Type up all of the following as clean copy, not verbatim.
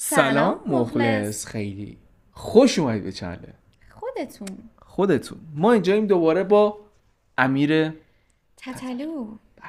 سلام مخلص. خیلی خوش اومدید به چنل خودتون. ما اینجاییم دوباره با امیر تتلو.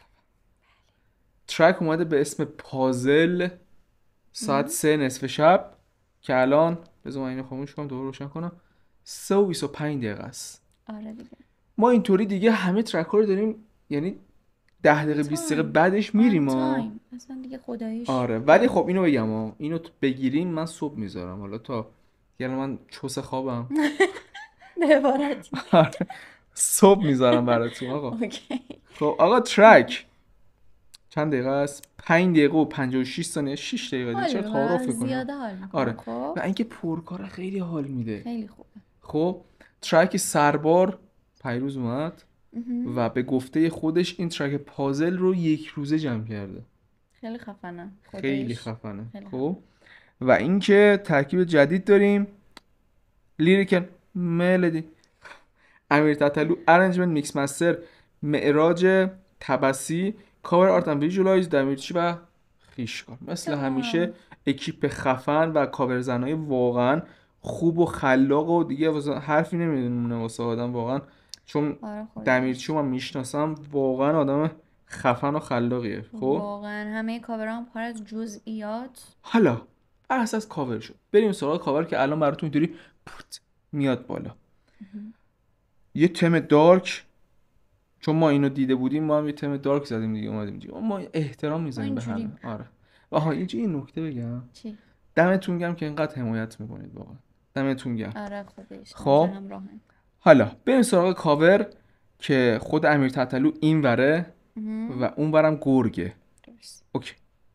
ترک اومده به اسم پازل. ساعت 3 نصف شب که الان بذار من اینو خاموش کنم دوباره روشن کنم 3 و 25 دقیقه است. آره دیگه ما اینطوری دیگه همه ترک ها رو داریم، یعنی 10 دقیقه 20 دقیقه بعدش میریم اصلا دیگه خداییش. آره ولی خب اینو بگم اینو بگیریم من صبح میذارم حالا تا یعنی من چوس خوابم ببارد صبح میذارم براتون آقا. اوکی. خب آقا ترک چند دقیقه است؟ 5 دقیقه و 56 ثانیه 6 دقیقه دیگه چرا تعارف کنم زیاده حال میکنه. آره خب و اینکه پرکار خیلی حال میده خیلی خوبه. خب ترک سربار پیروز اومد و به گفته خودش این ترک پازل رو 1 روزه جمع کرده. خیلی خفنه. خیلی خفنه. خیلی خب و اینکه ترکیب جدید داریم لیریکل ملودی امیر تتلو، ارنجمنت میکس مستر معراج تبسی، کاور آرت اند ویژوالایز دمیرچی و خیشکار. مثل همیشه اکیپ خفن و کاور زنای واقعا خوب و خلاق و دیگه حرفی نمیدونه واسه آدم واقعا، چون دمیرچی من میشناسم واقعا آدم خفن و خلاقیه. خب واقعا همه کاورام پر از جزئیات. حالا بحث از کاور شد، بریم سراغ کاور که الان براتون اینطوری میاد بالا. یه تم دارک، چون ما اینو دیده بودیم ما هم یه تم دارک زدیم دیگه اومدیم دیگه ما احترام میذاریم به همه. آره آها اینجا این نکته بگم چی؟ دمتون گرم که اینقدر حمایت میکنید واقعا دمتون گرم. آره خودش. خب حالا بریم سراغ کاور که خود امیر تتلو این وره و اون ورم گرگه. اوکی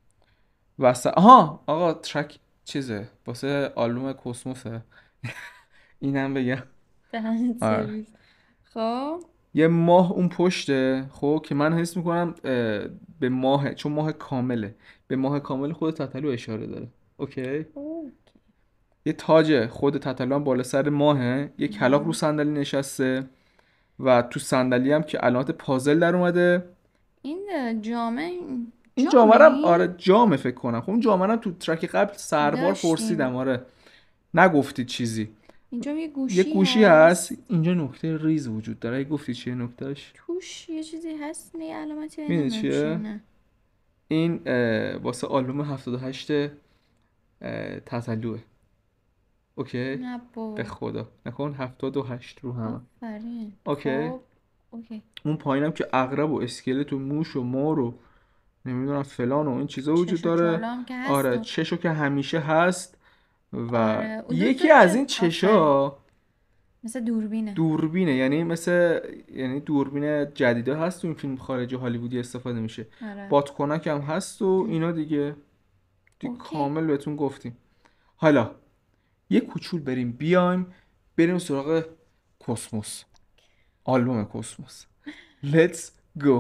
آها آقا ترک چیزه واسه آلبوم کسموسه اینم بگم. آره. خب یه ماه اون پشته خب که من حس میکنم به ماه، چون ماه کامله به ماه کامل خود تتلو اشاره داره. اوکی. یه تاج خود تتلو هم بالا سر ماهه، یه کلاغ رو صندلی نشسته و تو صندلی هم که علامت پازل در اومده. این جامه هم آره جامه فکر کنم. خب اون جامه هم تو ترک قبل سربار پرسیدم آره نگفتید چیزی. اینجا یه گوشی هست. اینجا نکته ریز وجود داره. گفتی چیه نکتهش؟ توش یه چیزی هست نه علامتی میدونی چیه؟ این واسه آلبوم 78 تتلوه. اوکی؟ نه به خدا نکن 78 رو هم. آفرین. اوکی. خب. اوکی. اون پایینم که عقرب و اسکلت و موش و مار و نمیدونم فلان و این چیزا وجود داره. آره چشو که همیشه هست و آره. یکی از این چشا مثل دوربینه یعنی یعنی دوربین جدیده هست تو این فیلم خارجی هالیوودی استفاده میشه. آره. بادکنک هم هست و اینا دیگه کامل بهتون گفتیم. حالا یه کوچول بریم سراغ کسموس، آلبوم کسموس. Let's go.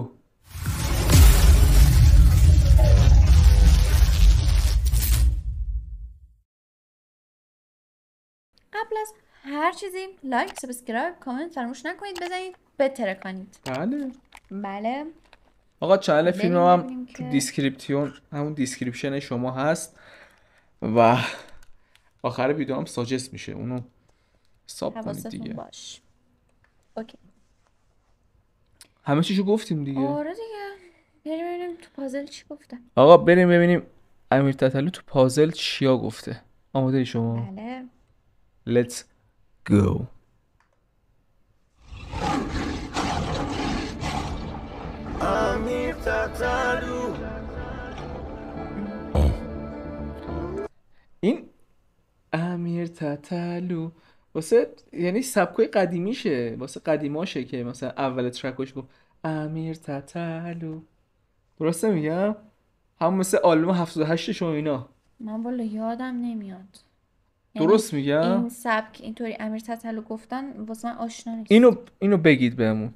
قبل از هر چیزی لایک، سابسکرایب، کامنت فراموش نکنید بزنید بترکانید. بله آقا چنل فیلم هم تو دیسکریپشن همون دیسکریپشن شما هست و آخر ویدیو هم ساجست میشه اونو ساب کنید دیگه. باش. اوکی. همه چیشو گفتیم دیگه. آره دیگه. بریم ببینیم تو پازل چی گفته. آقا بریم ببینیم امیر تتلو تو پازل چیا گفته. آماده ای شما؟ بله. Let's go. امیر تتلو. این امیر تتلو واسه یعنی سبکای قدیمیشه، واسه قدیماشه که مثلا اول ترکش گفت امیر تتلو. درسته میگم؟ همون مثل آلبوم 78 شما اینا. من والا یادم نمیاد. درست میگم؟ این سبک اینطوری امیر تتلو گفتن واسه من آشنا نیست. اینو بگید بهمون.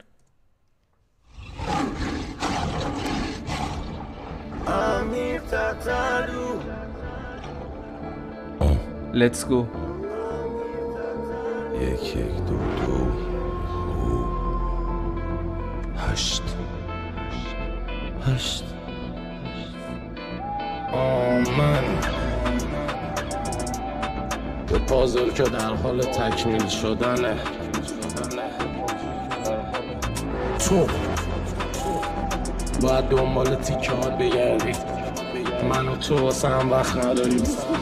امیر تتلو. Let's go. 1 1 2 2 8 8 من به پازل که در حال تکمیل شدنه. تو باید دنبال تیکه ها بگردی، من و تو واسه هم وقت نداریم.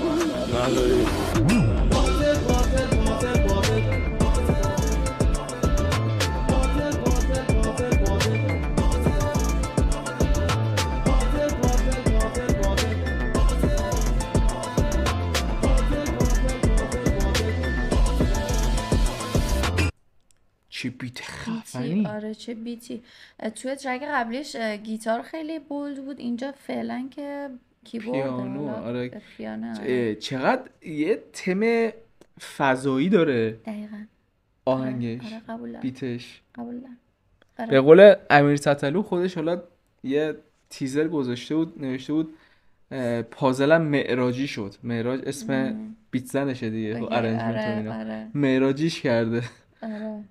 چه بیت خفنی. آره چه بیتی. توی ترک قبلیش گیتار خیلی بولد بود، اینجا فعلا که کیبورد پیانو. آره پیانو. چقدر یه تم فضایی داره دقیقاً آهنگش. آره قبول دارم. بیتش قبول دارم. به قول امیر تتلو خودش حالا یه تیزر گذاشته بود، نوشته بود پازلم معراجی شد. معراج اسم بیت زنشه دیگه، خب ارنجمنت و اینا معراجیش کرده. آره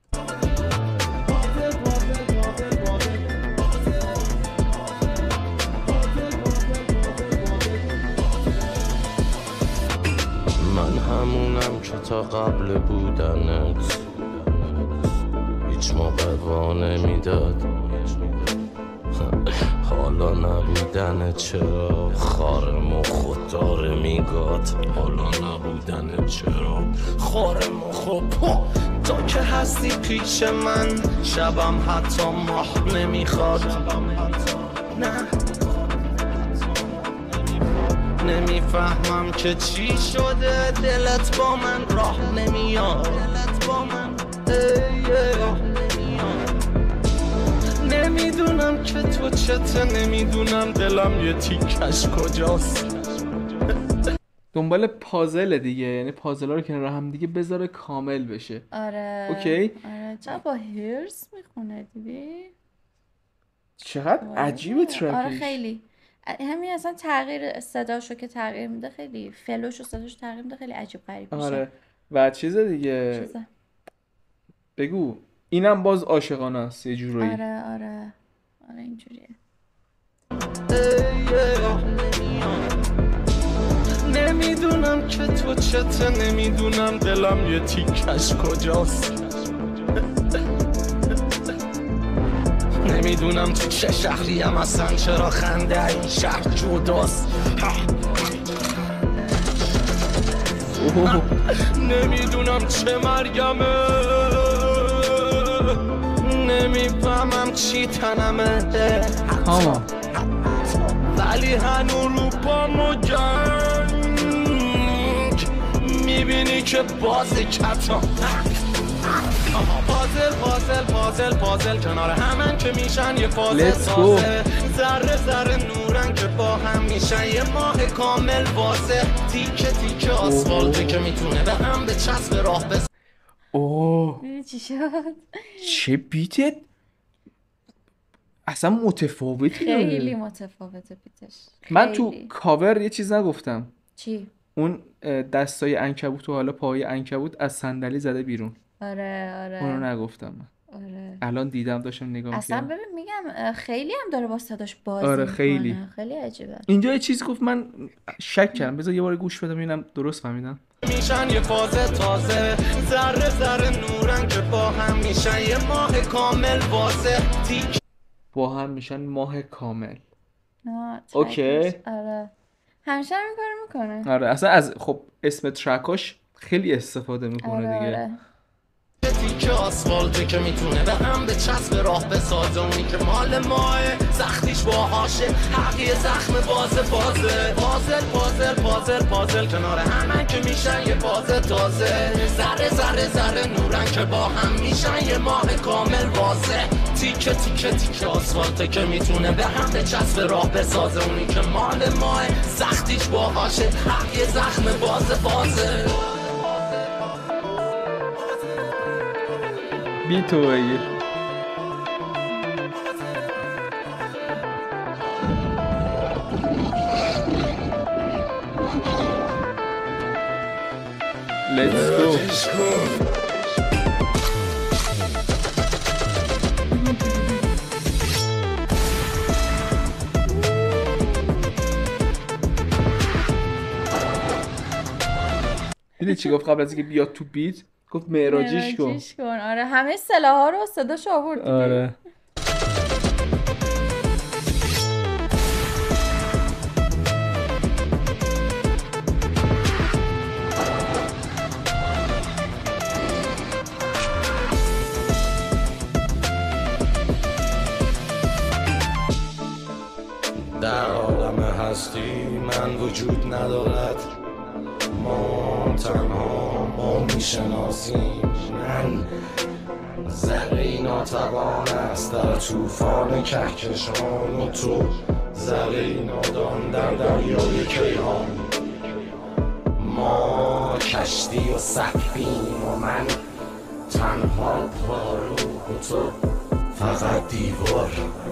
من همونم که تا قبل بودنت هیچ موقع وا نمیداد. حالا نبودنت چرا خار مخ داره میگاد. حالا نبودنت چرا خار مخ تا که هستی پیش من شبم حتی ماه نمیخواد. نه نمیفهمم که چی شده دلت با من راه نمیاد. نمیدونم که تو چته، نمیدونم دلم یه تیکش کجاست. دنبال پازل دیگه، یعنی پازل ها رو کنار هم دیگه بذاره کامل بشه. آره اوکی. آره چرا با هرس میخونه دیدی؟ چقدر عجیبه ترکش. آره خیلی همین اصلا تغییر صداشو که تغییر میده، خیلی فلوش و صداش تغییر میده، خیلی عجیب غریب میشه. آره و چیز دیگه بگو اینم باز عاشقانه است یه جورایی. آره اینجوریه. نمیدونم که تو چته، نمیدونم دلم یه تیکش کجاست. نمیدونم تو چه شهریم اصلا، چرا خنده این شهر جداست. نمیدونم چه مرگمه، نمیفهمم چی تنمه، ولی هنو رو پامو گنگ میبینی که باز کتم. پازل کنار همن که میشن یه فازه سازه. ذره نورن که با هم میشن یه ماه کامل واسه. تیکه آسفالته که میتونه به هم به چسب راه بس. چی شد؟ چه بیتت اصلا متفاوتی داره. خیلی متفاوته بیتش. من تو کاور یه چیز نگفتم. چی؟ اون دستای عنکبوت و حالا پای عنکبوت از صندلی زده بیرون. آره اونو نگفتم من. آره الان دیدم داشتم نگاه می‌کردم. اصلا ببین میگم خیلی هم داره با صداش بازی آره میکنه. خیلی عجیبه. اینجا یه چیز گفت من شک کردم، بذار یه بار گوش بدم ببینم درست فهمیدم. میشن یه فاز تازه، ذره نورن که با هم میشن یه ماه کامل واسه. با هم میشن ماه کامل. اوکی. آره همیشه همین کارو میکنه. آره اصلا از خب اسم ترکاش خیلی استفاده میکنه دیگه. آره. تیکه آسفالته که میتونه به هم به چسب راه بسازه. اونی که مال ماه سختیش باهاشه، حقیه زخم پازل کنار همن که میشن یه فاز تازه. ذره نورن که با هم میشن یه ماه کامل واضح. تیکه آسفالته که میتونه به هم به چسب راه بسازه. اونی که مال ماه سختیش باهاشه، حقیه زخم بازه. بی تو بگیر. Let's go. دیدی چی گفت قبل از اینکه بیاد تو بیت؟ گفت معراجیش کن. آره همه سلاح‌ها رو صداش آورد. آره در عالم هستی من وجود ندارد، ما تنها ما میشناسیم. من ذره ناتوان است در طوفان کهکشان و تو ذره نادان در دریای کیهان. ما کشتی و سقفیم و من تنها پاروح و تو فقط دیوار.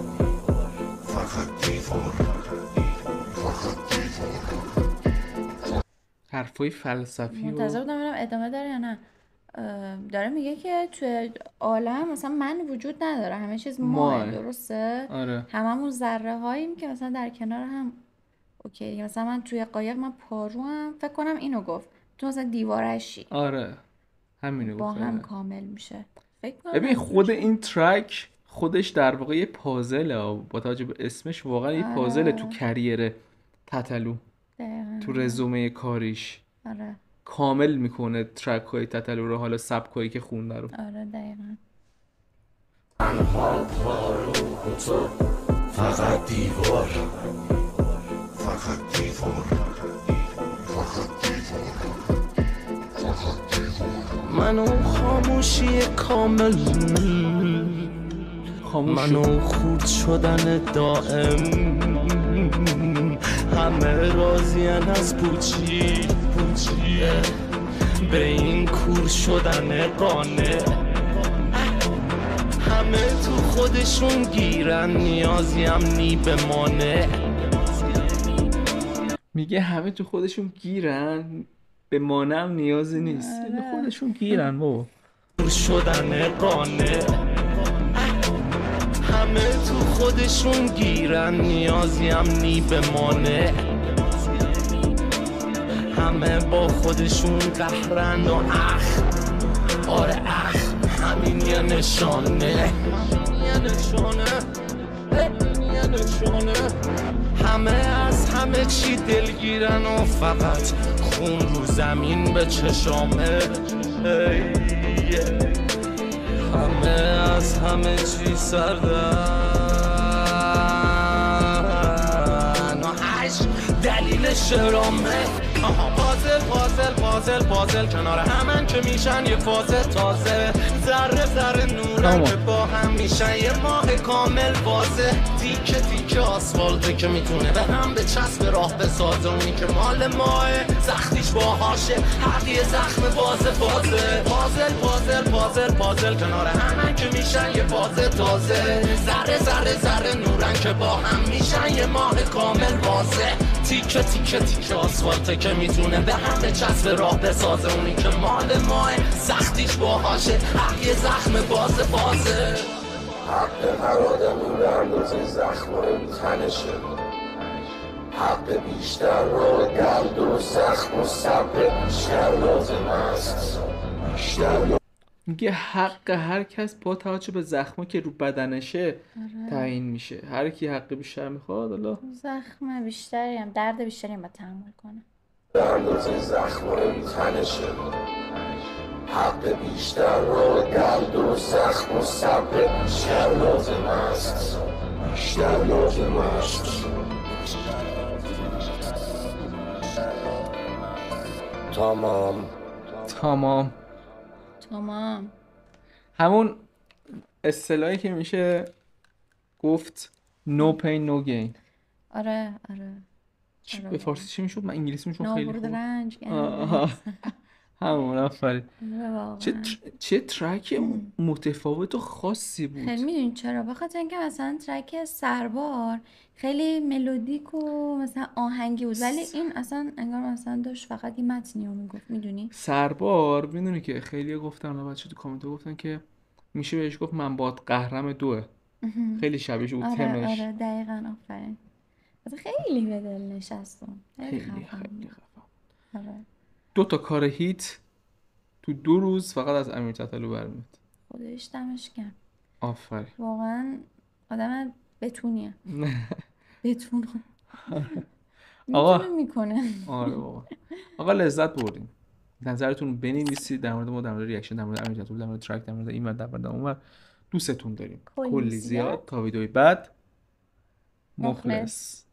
حرفای فلسفی منتظر بودم ببینم ادامه داره یا نه. داره میگه که توی عالم مثلا من وجود نداره، همه چیز ماه، درسته؟ آره. هممون ذره هاییم که مثلا در کنار هم اوکی دیگه. مثلا من توی قایق من پاروم، فکر کنم اینو گفت، تو مثلا دیوارشی. آره همینو گفت. با هم کامل میشه. فکر کنم ببین خود این ترک خودش در واقع یه پازله، با توجه به اسمش واقعا یه پازله تو کریر تتلو. تو رزومه کاریش. آره کامل میکنه ترک های تتلو رو، حالا سبکایی که خونده رو. آره دقیقا. تنها پاروح و تو فقط دیوار. فقط دیوار. منو خاموشی کامل، منو خورد شدن دائم، همه راضین از پوچی به این کور شدن قانع. همه تو خودشون گیرن، نیازیم نی به مانع. میگه همه تو خودشون گیرن، به مانع هم نیازی نیست. به خودشون گیرن بابا. کور شدن قانع. همه تو خودشون گیرن، نیازیم نی به مانع. همه با خودشون قهرن و آره همین یه نشانه. همه از همه چی دلگیرن و فقط خون رو زمین به چشامه. همه از همه چی سردن و دلیل شرامه. پازل کنار همن که میشن یه فاز تازه. ذره نورن که با هم میشن یه ماه کامل واضح. تیکه آسفالته که میتونه به هم به چسب راه بسازه. اونی که مال ماه سختیش باهاشه، حق یه زخم بازه. پازل کنار همن که میشن یه فاز تازه. ذره نورن که با هم میشن یه ماه کامل واضح. تیکه آسفالته که میتونه به هم به چسب راه بسازه. اونی که مال ماه سختیش باهاشه، حق یه زخم بازه. حق هر آدمی به اندازه زخمای تنشه. حق بیشتر رو درد و زخم و صبر بیشتر لازم است. میگه حق هر کس با توجه به زخما که رو بدنشه تعیین میشه. هر کی حق بیشتر میخواد، الله زخم بیشتری هم درد بیشتری هم باید تحمل کنه. به اندازه زخمای تنشه. حق بیشتر رو درد و زخم و صبر بیشتر لازم است. تمام. همون اصطلاحی که میشه گفت no pain no gain. آره. به فارسی چی میشد؟ من انگلیسی میشون خیلی خوب. رنج. همون آفرین. چه ترک متفاوت و خاصی بود. خیلی میدونی چرا؟ بخاطر اینکه مثلا ترک سربار خیلی ملودیک و مثلا آهنگی بود، ولی این اصلا انگار مثلا داشت فقط یه متنی رو میگفت. میدونی سربار میدونی که خیلی گفتن و بچه تو کامنت گفتن که میشه بهش گفت من باد قهرم دوه. خیلی شبیه بود تمش. آره دقیقاً آفرین. خیلی به دل نشستم. خیلی خفن. آره. 2 تا کار هیت تو 2 روز فقط از امیر تتلو برمیاد. خودش دمش گرم، آفرین. واقعا آدم بتونیه. بتونه آقا میتونه میکنه. آره بابا. آقا لذت بردیم. نظرتون بنویسید در مورد ما، در مورد ریاکشن، در مورد امیر تتلو، در مورد ترک، در مورد این ور در مورد اون ور. دوستتون داریم. کلی زیاد. تا ویدیوی بعد. مخلص.